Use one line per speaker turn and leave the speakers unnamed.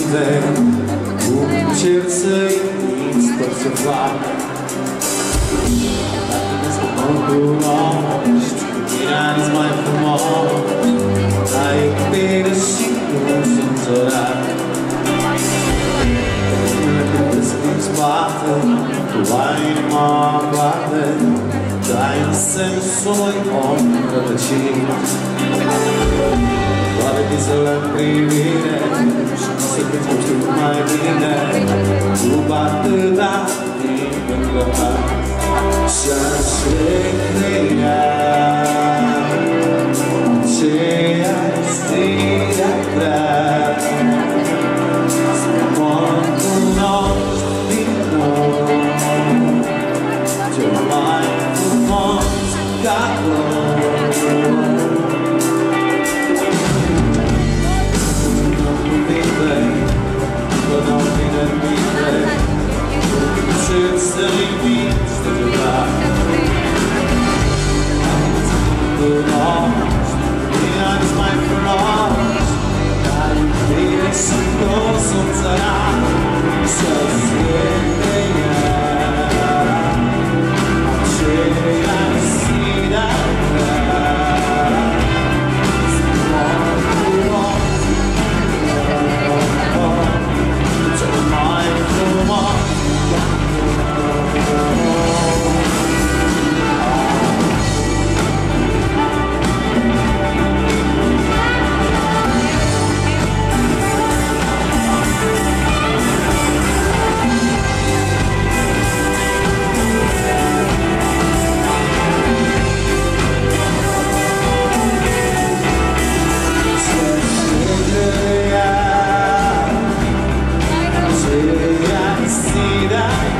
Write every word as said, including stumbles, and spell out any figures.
liniște, cum cer să-i uiți tot ce fac. Dacă mă cunoști, cu tine ani mai frumos, dar e bine și nu sunt zorat. Când te schimbi spate, tu ai inima aparte, dai în sensul om rătăcit. Toate visele în privire și să te știu mai bine, după atâta timp îngătat. Și-aș recrea aceeași zi de-a vrea să mă cunoști din nou, cel mai frumos cadou. Să inviți de drag, cunoști, din ani mai frumos, dar iubire și nu sunt țărat, să-ți recrea aceeași zi de-a vrea să mă cunoști, cel mai frumos. See that